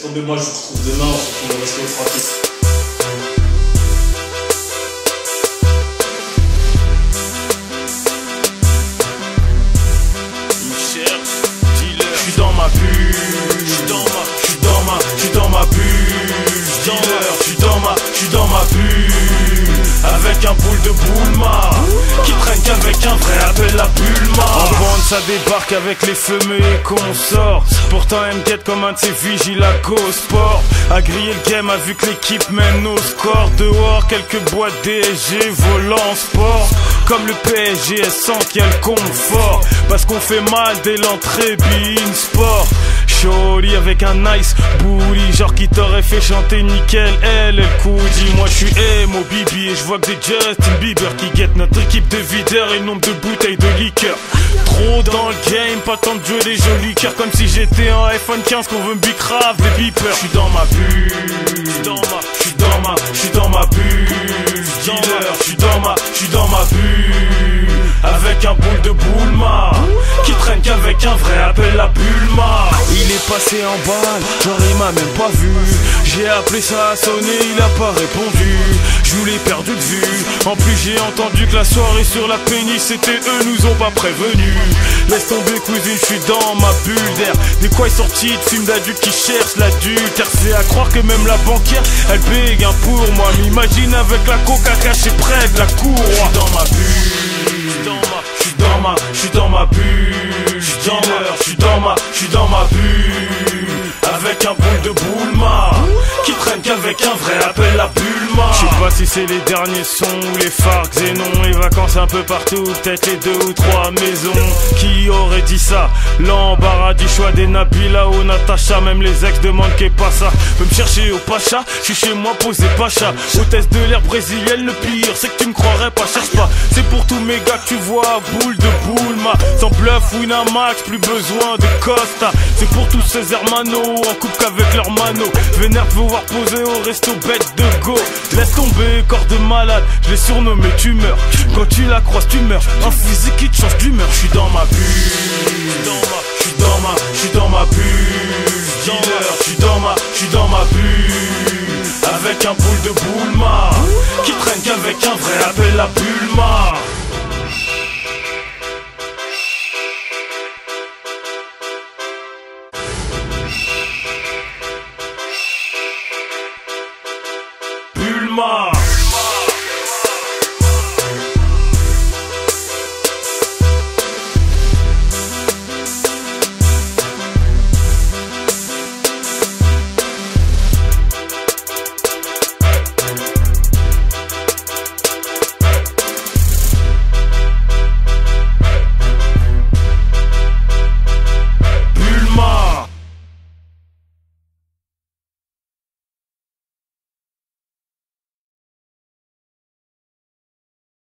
tomber, moi je vous retrouve demain, on se retrouve au resto tranquille. J'suis dans ma bulle, j'suis dans ma bulle, dealer, j'suis dans ma bulle, avec un boule de boulma, qui traîne qu'avec un vrai, appelle la Bulma. En bande ça débarque avec les fumées et consorts. Pourtant elle me guette comme un de ses vigiles à Go-Sport. A griller le game a vu que l'équipe mène nos scores. Dehors quelques boîtes DSG volant sport. Comme le PSG elle sent qu'il y a le confort, parce qu'on fait mal dès l'entrée, bein sport. Shorty avec un nice booty, genre qui t'aurait fait chanter nickel. Elle coudit, moi je suis emo bibi et je vois que des Justin Bieber qui guettent notre équipe de videurs et le nombre de bouteilles de liqueur. Trop dans le game, pas tant de jouer des jolis cœurs, comme si j'étais en iPhone 15 qu'on veut me bicrave des beepers. J'suis dans ma bulle, j'suis dans ma bulle, dealer, j'suis dans ma bulle, avec un boule de boulma, qui traîne qu'avec un vrai, appelle la Bulma. Il est passé en balle, genre il m'a même pas vu. J'ai appelé, ça a sonné, il a pas répondu. Je l'ai perdu de vue. En plus j'ai entendu que la soirée sur la péniche c'était eux, nous ont pas prévenus. Laisse tomber cousine, je suis dans ma bulle d'air. Des quoi est sorti de films d'adultes qui cherchent l'adultère. C'est à croire que même la banquière elle bégue un pour moi. M'imagine avec la coca cachée près de la cour. J'suis dans ma bulle, j'suis dans ma bulle, j'suis dans ma bulle, avec un boule de boulma, qui traîne qu'avec un vrai, appelle la Bulma. Je sais pas si c'est les derniers sons ou les phares Xénon, les vacances un peu partout, peut-être les 2 ou 3 maisons. Qui aurait dit ça? L'embarras du choix des Nabila ou Natacha, même les ex demandent qu'est pas ça. Peut me chercher au Pacha, je suis chez moi posé Pacha. Hôtesse de l'air brésilienne, le pire c'est que tu me croirais pas, cherche pas. C'est pour tous mes gars que tu vois, boule de boulma. Sans bluff ou Winamax, plus besoin de Costa. C'est pour tous ces hermanos, en couple qu'avec leur mano. Vénère de vous voir poser au resto bête de go. Laisse tomber, corps de malade, je l'ai surnommé tumeur. Quand tu la croises tu meurs, un physique qui te change d'humeur. J'suis dans ma bulle, j'suis dans ma bulle, dealer, j'suis dans ma bulle, avec un boule de boulma, qui traîne qu'avec un vrai, appelle la Bulma. Bulma.